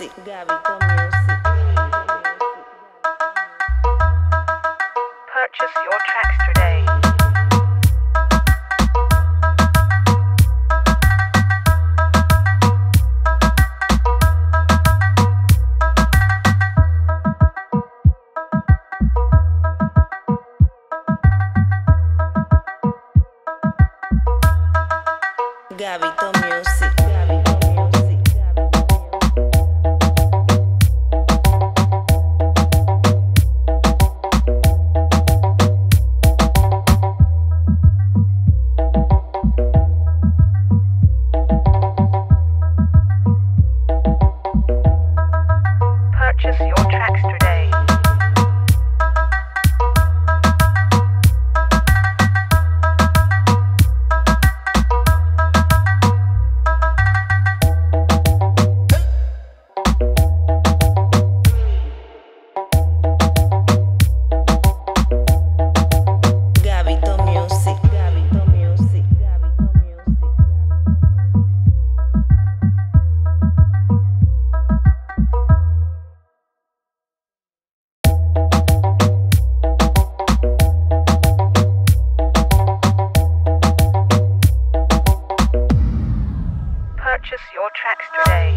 Music, Reggaeton Music. Purchase your tracks today. Reggaeton Music. Purchase your tracks today. Reggaeton Music. Reggaeton Music. Purchase your tracks today.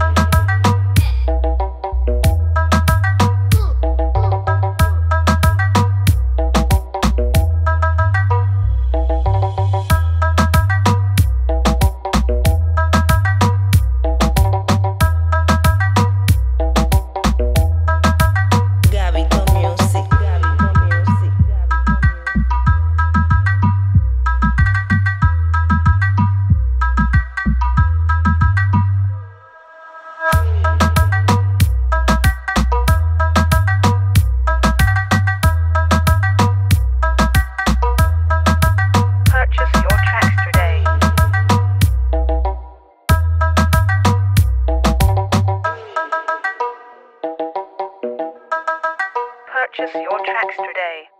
Reggaeton Music. Reggaeton Music. Purchase your tracks today. Purchase your tracks today.